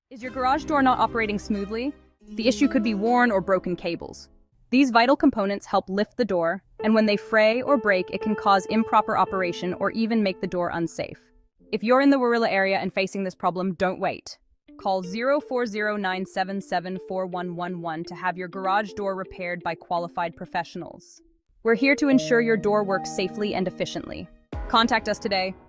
Is your garage door not operating smoothly? The issue could be worn or broken cables. These vital components help lift the door, and when they fray or break, it can cause improper operation or even make the door unsafe. If you're in the Warilla area and facing this problem, don't wait. Call 040-977-4111 to have your garage door repaired by qualified professionals. We're here to ensure your door works safely and efficiently. Contact us today.